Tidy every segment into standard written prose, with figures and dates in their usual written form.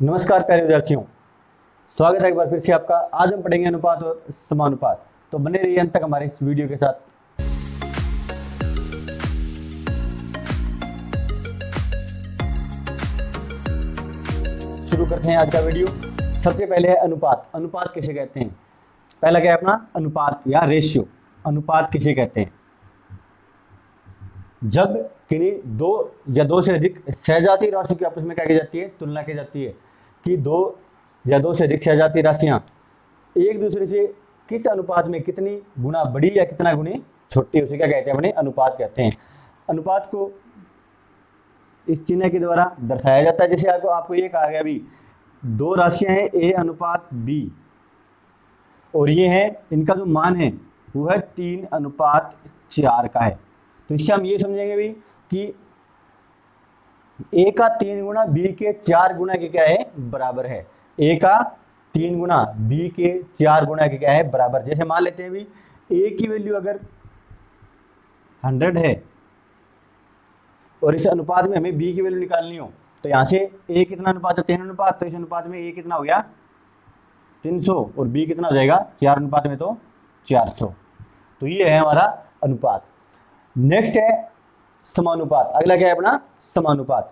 नमस्कार प्यारे विद्यार्थियों, स्वागत है एक बार फिर से आपका। आज हम पढ़ेंगे अनुपात और समानुपात। तो बने रहिए अंत तक हमारे इस वीडियो के साथ। शुरू करते हैं आज का वीडियो। सबसे पहले है अनुपात। अनुपात किसे कहते हैं? पहला क्या है अपना अनुपात या रेशियो। अनुपात किसे कहते हैं? जब किन्हीं दो या दो से अधिक सहजाती राशियों की आपस में क्या की जाती है? तुलना की जाती है कि दो या दो से अधिक सहजाती राशियां एक दूसरे से किस अनुपात में कितनी गुना बड़ी या कितना गुनी छोटी, उसे क्या कहते हैं? अपने अनुपात कहते हैं। अनुपात को इस चिन्ह के द्वारा दर्शाया जाता है। जैसे आपको ये कहा गया भी दो राशियां हैं ए अनुपात बी और ये है इनका जो मान है वो है 3:4 का है। तो इससे हम ये समझेंगे भी कि ए का 3 गुना बी के 4 गुना के क्या है? बराबर है। ए का 3 गुना बी के 4 गुना के क्या है? बराबर। जैसे मान लेते हैं भी ए की वैल्यू अगर 100 है और इस अनुपात में हमें बी की वैल्यू निकालनी हो तो यहाँ से ए कितना अनुपात है? 3 अनुपात। तो इस अनुपात में ए कितना हो गया? 300 और बी कितना हो जाएगा? 4 अनुपात में तो 400। तो ये है हमारा अनुपात। नेक्स्ट है समानुपात। अगला क्या है अपना? समानुपात।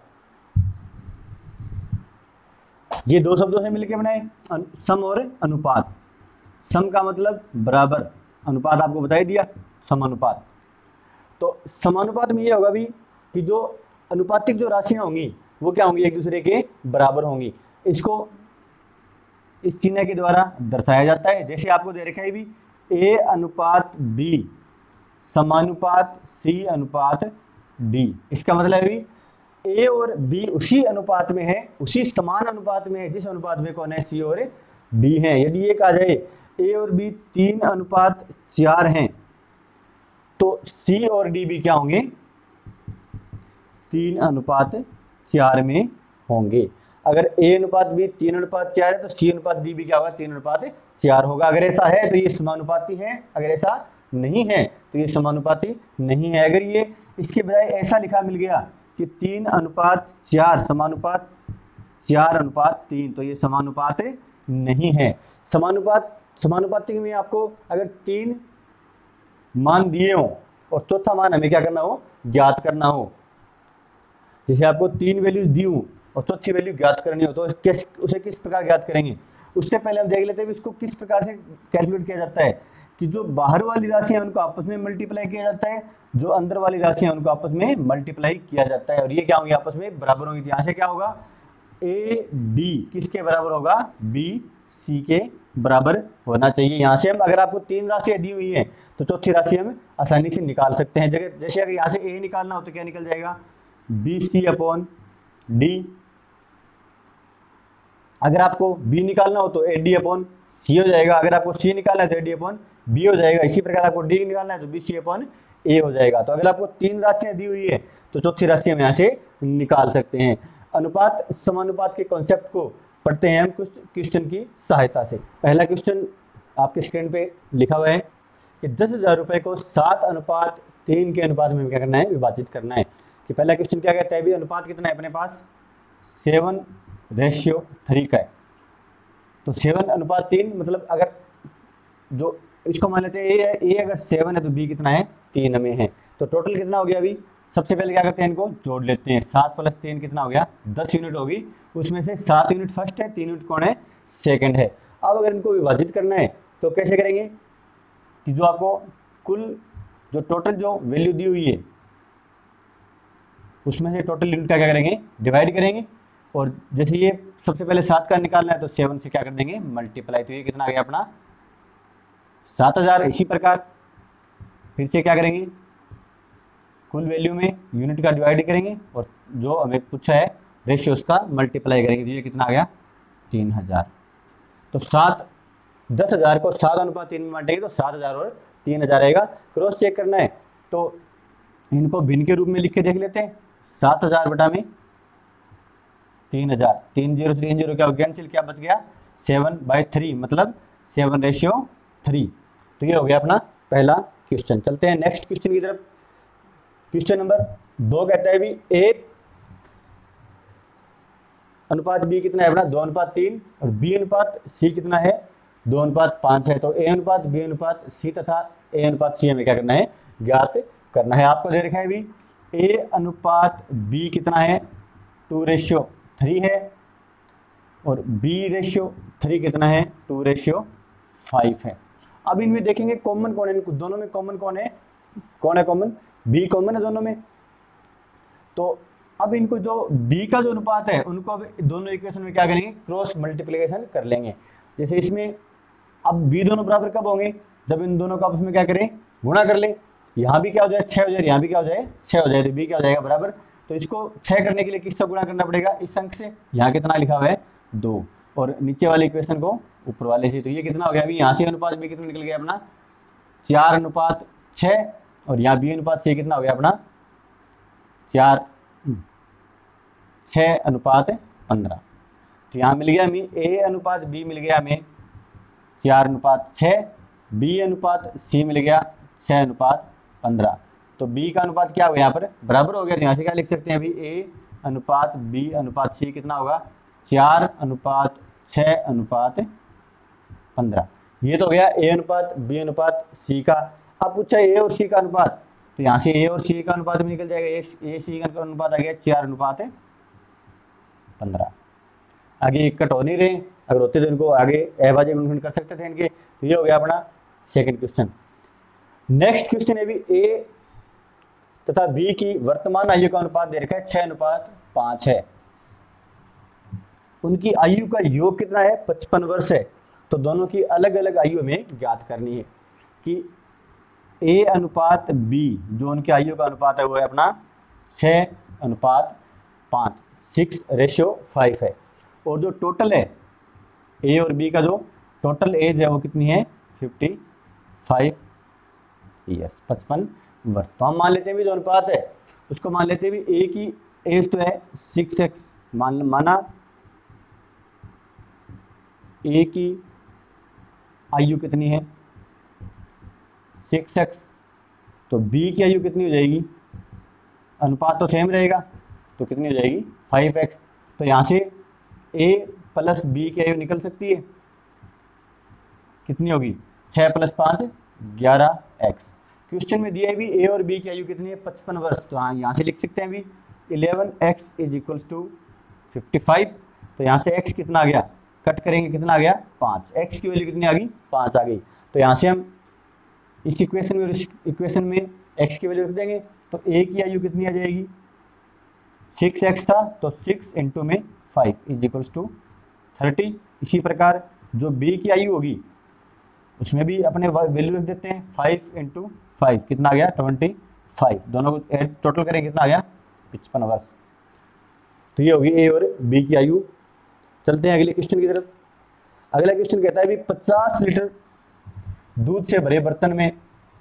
ये दो शब्दों से मिलकर बनाए सम और अनुपात। सम का मतलब बराबर, अनुपात आपको बता ही दिया समानुपात। तो समानुपात में ये होगा भी कि जो अनुपातिक जो राशियां होंगी वो क्या होंगी? एक दूसरे के बराबर होंगी। इसको इस चिन्ह के द्वारा दर्शाया जाता है। जैसे आपको दे रखा है भी ए अनुपात बी समानुपात सी अनुपात डी। इसका मतलब है भी ए और बी उसी अनुपात में है, उसी समान अनुपात में है जिस अनुपात में कौन है? सी और डी है। यदि ये कहा जाए ए और बी 3:4 हैं तो सी और डी भी क्या होंगे? 3:4 में होंगे। अगर ए अनुपात बी 3:4 है तो सी अनुपात डी भी क्या होगा? 3:4 होगा। अगर ऐसा है तो ये समानुपाती है, अगर ऐसा नहीं है तो ये समानुपाती नहीं है। अगर ये इसके बजाय ऐसा लिखा मिल गया कि 3:4 समानुपात 4:3 तो ये समानुपात नहीं है। समानुपाती में आपको अगर 3 मान दिए हो और चौथा मान हमें क्या करना हो? ज्ञात करना हो। जैसे आपको 3 वैल्यूज दी हूं और चौथी वैल्यू ज्ञात करनी हो तो उसे किस प्रकार ज्ञात करेंगे? उससे पहले हम देख लेते हैं इसको किस प्रकार से कैलकुलेट किया जाता है कि जो बाहर वाली राशि है उनको आपस में मल्टीप्लाई किया जाता है, जो अंदर वाली राशि है उनको आपस में मल्टीप्लाई किया जाता है और ये क्या होंगे? आपस में बराबर होंगे। यहाँ से क्या होगा? ए डी किसके बराबर होगा? बी सी के बराबर होना चाहिए। यहाँ से हम अगर आपको 3 राशियाँ दी हुई है तो चौथी राशि हम आसानी से निकाल सकते हैं। जैसे अगर यहाँ से ए निकालना हो तो क्या निकल जाएगा? B C upon D. अगर आपको बी निकालना हो तो ए डी अपॉन सी हो जाएगा। अगर आपको सी निकालना है तो ए डी अपॉन बी हो जाएगा। इसी प्रकार आपको डी निकालना है तो बी सी अपॉन ए हो जाएगा। तो अगर आपको 3 राशियां दी हुई है तो चौथी राशि हम यहाँ से निकाल सकते हैं। अनुपात समानुपात के कॉन्सेप्ट को पढ़ते हैं हम कुछ क्वेश्चन की सहायता से। पहला क्वेश्चन आपके स्क्रीन पे लिखा हुआ है कि 10,000 रुपये को 7:3 के अनुपात में क्या करना है? विभाजित करना है। कि पहला क्वेश्चन क्या कहता है? भी अनुपात कितना है अपने पास? 7:3 का है। तो 7:3 मतलब अगर जो इसको मान लेते हैं ए अगर 7 है तो बी कितना है? 3 में है। तो टोटल कितना हो गया? अभी सबसे पहले क्या करते हैं? इनको जोड़ लेते हैं। 7 + 3 कितना हो गया? 10 यूनिट होगी। उसमें से 7 यूनिट फर्स्ट है, 3 यूनिट कौन है? सेकंड है। अब अगर इनको विभाजित करना है तो कैसे करेंगे कि जो आपको कुल जो टोटल जो वैल्यू दी हुई है उसमें से टोटल यूनिट का क्या करेंगे? डिवाइड करेंगे। और जैसे ये सबसे पहले 7 का निकालना है तो 7 से क्या कर देंगे? मल्टीप्लाई। तो ये कितना आ गया अपना? 7,000। इसी प्रकार फिर से क्या करेंगे? कुल वैल्यू में यूनिट का डिवाइड करेंगे और जो हमें पूछा है रेशियो उसका मल्टीप्लाई करेंगे। तो ये कितना आ गया? 3,000। तो 10,000 को 7:3 में बांटेंगे तो 7,000 और 3,000 आएगा। क्रॉस चेक करना है तो इनको भिन्न के रूप में लिख के देख लेते हैं। 7,000 बटा में 3,000, 3 0 3 0 क्या कैंसिल, क्या बच गया? 7/3 मतलब 7:3। तो ये हो गया अपना पहला क्वेश्चन। चलते हैं नेक्स्ट क्वेश्चन की तरफ। क्वेश्चन नंबर 2 कहता है भी ए अनुपात बी कितना है अपना 2:3 और बी अनुपात सी कितना है 2:5 है। तो ए अनुपात बी अनुपात सी तथा ए अनुपात सी हमें क्या करना है ज्ञात करना है। आपको दे रखा है अभी ए अनुपात बी कितना है 2:3 है और B/3 कितना है 2:5 है। अब इनमें देखेंगे कॉमन कौन है, इनको दोनों में कॉमन कौन है कॉमन B कॉमन है दोनों में। तो अब इनको जो B का जो अनुपात है उनको अब दोनों इक्वेशन में क्या करेंगे क्रॉस मल्टीप्लिकेशन कर लेंगे। जैसे इसमें अब B दोनों बराबर कब होंगे जब इन दोनों का आपस में क्या करें गुणा कर ले। यहाँ भी क्या हो जाए 6 हो जाए, यहाँ भी क्या हो जाए 6 हो जाए, तो B क्या हो जाएगा बराबर। तो इसको 6 करने के लिए किससे गुणा करना पड़ेगा इस अंक से। यहाँ कितना लिखा हुआ है 2 और नीचे वाले इक्वेशन को ऊपर वाले से। तो ये कितना हो गया अभी यहाँ से अनुपात B कितना निकल गया अपना 4:6 और यहाँ B अनुपात C कितना हो गया अपना 6:15। तो यहाँ मिल गया हमें A अनुपात B मिल गया हमें 4:6, B अनुपात C मिल गया 6:15। तो B का अनुपात क्या हो गया यहाँ पर बराबर हो गया। तो यहाँ से क्या लिख सकते हैं अभी A अनुपात B अनुपात C कितना होगा 4:6:15। ये तो हो गया A अनुपात B अनुपात C का। अब पूछा A और C का अनुपात, तो यहाँ से A और C का अनुपात भी निकल जाएगा। A C का अनुपात आ गया 4:15। आगे कट हो नहीं रहे, अगर होते तो इनको आगे अभाज्य गुणनखंड कर सकते थे इनके। तो ये हो गया अपना सेकंड क्वेश्चन। नेक्स्ट क्वेश्चन है भी A तथा B की वर्तमान आयु का अनुपात दे रखा है 6:5 है। उनकी आयु का योग कितना है 55 वर्ष है। तो दोनों की अलग अलग आयु हमें ज्ञात करनी है कि A अनुपात B जो उनकी आयु का अनुपात है वो है अपना 6:5 6:5 है। और जो टोटल है A और B का जो टोटल एज है वो कितनी है 55 ईयर्स 55 वर्ष। तो हम मान लेते हैं भी जो अनुपात है उसको मान लेते हैं भी A की एज तो है 6x माना A की आयु कितनी है 6x, तो B की आयु कितनी हो जाएगी अनुपात तो सेम रहेगा तो कितनी हो जाएगी 5x। तो यहाँ से A प्लस B की आयु निकल सकती है कितनी होगी 6 + 5 11x। क्वेश्चन में दिया है भी A और B की आयु कितनी है 55 वर्ष। तो हाँ यहाँ से लिख सकते हैं भी 11x = 55। तो यहाँ से x कितना आ गया कट करेंगे कितना आ गया 5, x की वैल्यू कितनी आ गई 5 आ गई। तो यहाँ से हम इस इक्वेशन में इक्वेशन में x की वैल्यू रख देंगे। तो A की आयु कितनी आ जाएगी 6x था तो 6 × में 5 = 30। इसी प्रकार जो B की आयु होगी उसमें भी अपने वैल्यू रख देते हैं 5 × 5 कितना आ गया 25। दोनों को टोटल करें कितना आ गया 55 वर्ष। तो ये होगी A और B की आयु। चलते हैं अगले क्वेश्चन की तरफ। अगला क्वेश्चन कहता है भी 50 लीटर दूध से भरे बर्तन में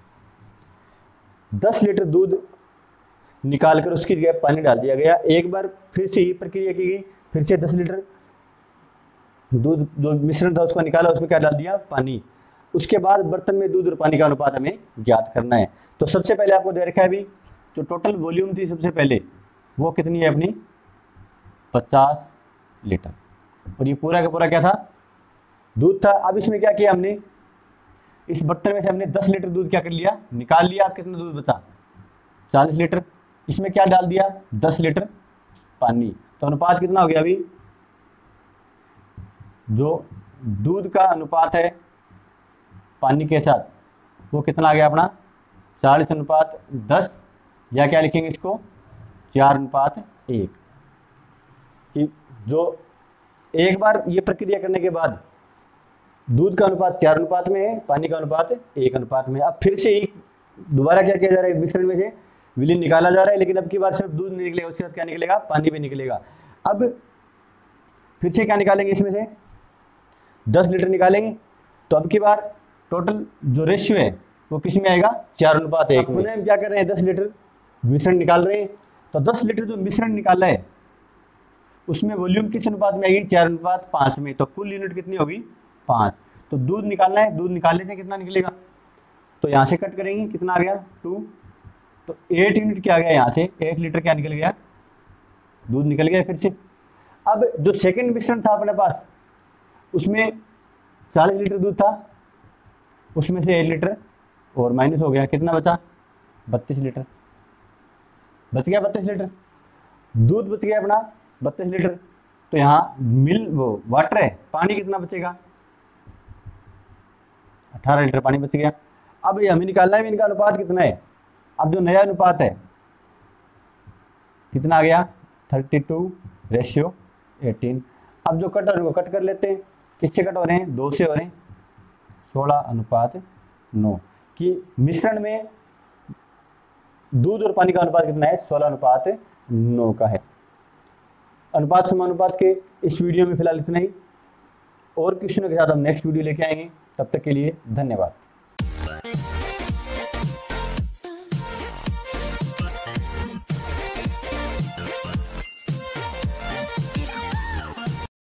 10 लीटर दूध निकालकर उसकी जगह पानी डाल दिया गया। एक बार फिर से ही प्रक्रिया की गई, फिर से 10 लीटर दूध जो मिश्रण था उसको निकाला, उसमें क्या डाल दिया पानी। उसके बाद बर्तन में दूध और पानी का अनुपात हमें ज्ञात करना है। तो सबसे पहले आपको दे रखा है भी जो टोटल वॉल्यूम थी सबसे पहले वो कितनी है अपनी 50 लीटर और ये पूरा का पूरा क्या था दूध था। अब इसमें क्या किया हमने इस बर्तन में से हमने 10 लीटर दूध क्या कर लिया निकाल लिया। अब कितना दूध बचा 40 लीटर। इसमें क्या डाल दिया 10 लीटर पानी। तो अनुपात कितना हो गया अभी जो दूध का अनुपात है पानी के साथ वो कितना आ गया अपना 40:10 या क्या लिखेंगे इसको 4:1। कि जो एक बार ये प्रक्रिया करने के बाद दूध का अनुपात 4 में है, पानी का अनुपात 1 में। अब फिर से एक दोबारा क्या किया जा रहा है मिश्रण में से विलीन निकाला जा रहा है, लेकिन अब की बार सिर्फ दूध नहीं निकलेगा, उसके साथ क्या निकलेगा पानी भी निकलेगा। अब फिर से क्या निकालेंगे इसमें से 10 लीटर निकालेंगे। तो अब की बार टोटल जो रेशियो है वो किस में आएगा 4:1 में। हम क्या कर रहे हैं 10 लीटर मिश्रण निकाल रहे हैं। तो 10 लीटर जो मिश्रण निकाला है उसमें वॉल्यूम किस अनुपात में आएगी 4:5 में। तो कुल यूनिट कितनी होगी 5। तो दूध निकालना है, दूध निकाल लेते हैं कितना निकलेगा। तो यहाँ से कट करेंगे कितना आ गया 2। तो 8 यूनिट क्या आ गया यहाँ से 8 लीटर क्या निकल गया दूध निकल गया फिर से। अब जो सेकंड मिश्रण था अपने पास, उसमें 40 लीटर दूध था, उसमें से 1 लीटर और माइनस हो गया, कितना बचा? 32 लीटर। बच गया 32 लीटर, दूध बच गया अपना 32 लीटर। तो यहाँ वो वाटर है, पानी कितना बचेगा? 18 लीटर पानी बच गया। अब ये हमें निकालना है इनका अनुपात कितना है। अब जो नया अनुपात है कितना आ गया? 32:18। अब जो कट हो रहे हैं वो कट कर लेते हैं। किससे कट हो रहे हैं? 2 से हो रहे हैं। 16:9 कि मिश्रण में दूध और पानी का अनुपात कितना है? 16:9 का है। अनुपात समानुपात के इस वीडियो में फिलहाल इतना ही। और क्वेश्चनों के साथ हम नेक्स्ट वीडियो लेके आएंगे। तब तक के लिए धन्यवाद।